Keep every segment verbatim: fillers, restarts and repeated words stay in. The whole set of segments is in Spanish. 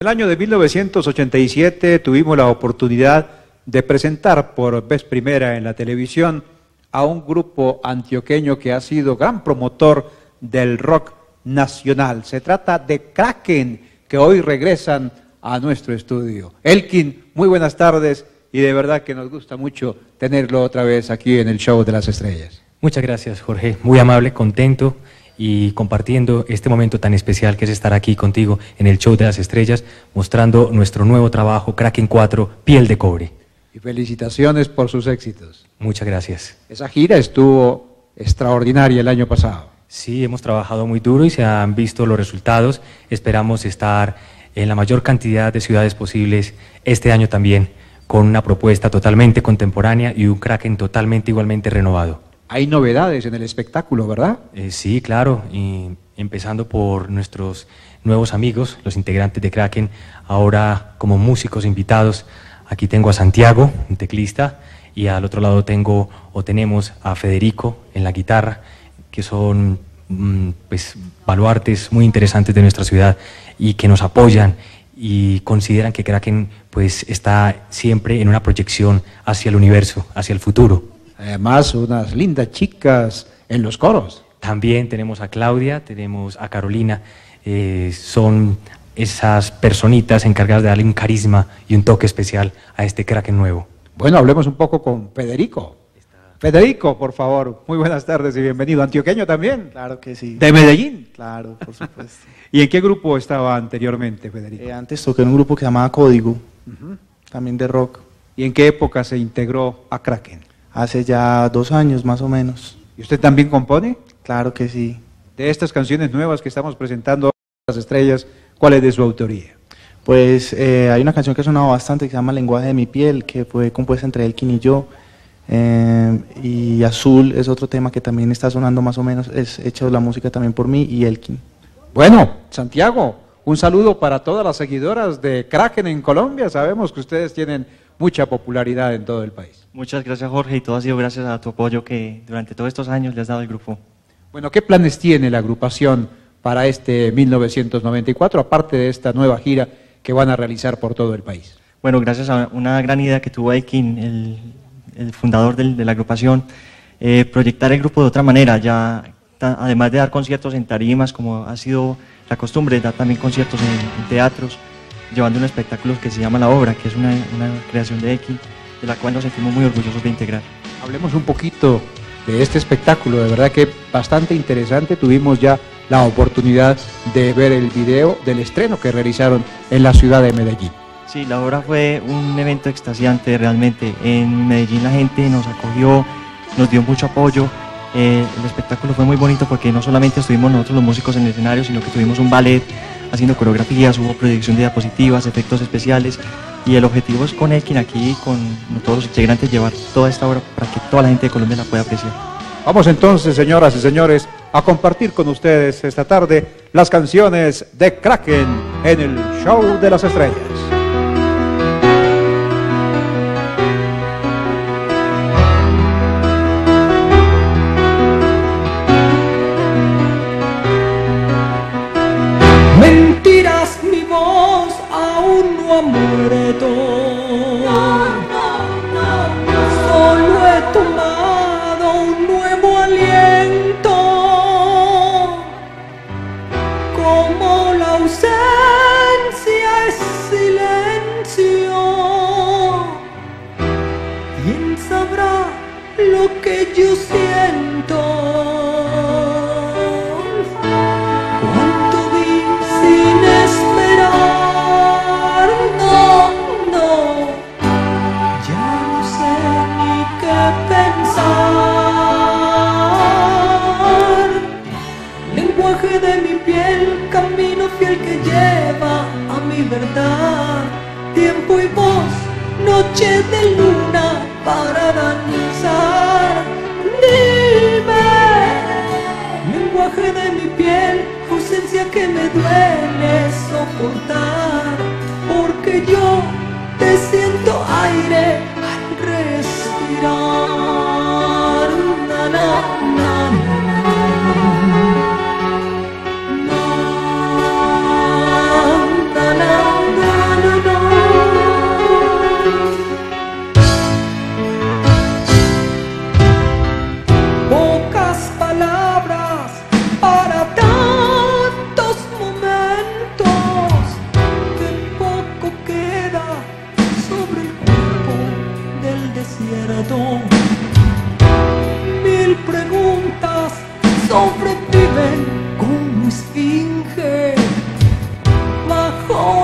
El año de mil novecientos ochenta y siete tuvimos la oportunidad de presentar por vez primera en la televisión a un grupo antioqueño que ha sido gran promotor del rock nacional. Se trata de Kraken, que hoy regresan a nuestro estudio. Elkin, muy buenas tardes y de verdad que nos gusta mucho tenerlo otra vez aquí en el Show de las Estrellas. Muchas gracias, Jorge. Muy amable, contento y compartiendo este momento tan especial que es estar aquí contigo en el Show de las Estrellas, mostrando nuestro nuevo trabajo, Kraken cuatro, Piel de Cobre. Y felicitaciones por sus éxitos. Muchas gracias. Esa gira estuvo extraordinaria el año pasado. Sí, hemos trabajado muy duro y se han visto los resultados. Esperamos estar en la mayor cantidad de ciudades posibles este año también, con una propuesta totalmente contemporánea y un Kraken totalmente igualmente renovado. Hay novedades en el espectáculo, ¿verdad? Eh, sí, claro, y empezando por nuestros nuevos amigos, los integrantes de Kraken, ahora como músicos invitados. Aquí tengo a Santiago, un teclista, y al otro lado tengo o tenemos a Federico en la guitarra, que son mm, pues, baluartes muy interesantes de nuestra ciudad y que nos apoyan y consideran que Kraken pues, está siempre en una proyección hacia el universo, hacia el futuro. Además, unas lindas chicas en los coros. También tenemos a Claudia, tenemos a Carolina, eh, son esas personitas encargadas de darle un carisma y un toque especial a este Kraken nuevo. Bueno, hablemos un poco con Federico. Federico, por favor, muy buenas tardes y bienvenido. ¿Antioqueño también? Claro que sí. ¿De Medellín? Claro, por supuesto. ¿Y en qué grupo estaba anteriormente, Federico? Eh, antes toqué en un grupo que se llamaba Código, uh-huh. También de rock. ¿Y en qué época se integró a Kraken? Hace ya dos años más o menos. ¿Y usted también compone? Claro que sí. De estas canciones nuevas que estamos presentando las estrellas, ¿cuál es de su autoría? Pues eh, hay una canción que ha sonado bastante que se llama Lenguaje de mi piel, que fue compuesta entre Elkin y yo. Eh, y Azul es otro tema que también está sonando más o menos, es hecho la música también por mí y Elkin. Bueno, Santiago, un saludo para todas las seguidoras de Kraken en Colombia. Sabemos que ustedes tienen mucha popularidad en todo el país. Muchas gracias, Jorge, y todo ha sido gracias a tu apoyo que durante todos estos años le has dado al grupo. Bueno, ¿qué planes tiene la agrupación para este mil novecientos noventa y cuatro, aparte de esta nueva gira que van a realizar por todo el país? Bueno, gracias a una gran idea que tuvo Elkin, el, el fundador del, de la agrupación, eh, proyectar el grupo de otra manera, ya ta, además de dar conciertos en tarimas, como ha sido la costumbre, dar también conciertos en, en teatros, llevando un espectáculo que se llama La Obra, que es una, una creación de Elkin, de la cual nos sentimos muy orgullosos de integrar. Hablemos un poquito de este espectáculo, de verdad que bastante interesante. Tuvimos ya la oportunidad de ver el video del estreno que realizaron en la ciudad de Medellín. Sí, La Obra fue un evento extasiante realmente. En Medellín la gente nos acogió, nos dio mucho apoyo. Eh, el espectáculo fue muy bonito porque no solamente estuvimos nosotros los músicos en el escenario, sino que tuvimos un ballet haciendo coreografías, hubo proyección de diapositivas, efectos especiales, y el objetivo es con Elkin aquí, con todos los integrantes, llevar toda esta obra para que toda la gente de Colombia la pueda apreciar. Vamos entonces, señoras y señores, a compartir con ustedes esta tarde las canciones de Kraken en el Show de las Estrellas. Mentiras, mi voz aún no ha muerto. No, no, no, no. Solo he tomado un nuevo aliento. Como la ausencia es silencio. ¿Quién sabrá lo que yo siento? De mi piel, camino fiel que lleva a mi verdad. Tiempo y voz, noche de luna para danzar. Dime, lenguaje de mi piel, ausencia que me duele soportar. Porque yo te siento aire al respirar. Na, na, na, na. Na, na, na, na.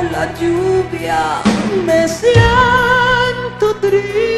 la lluvia, me siento triste.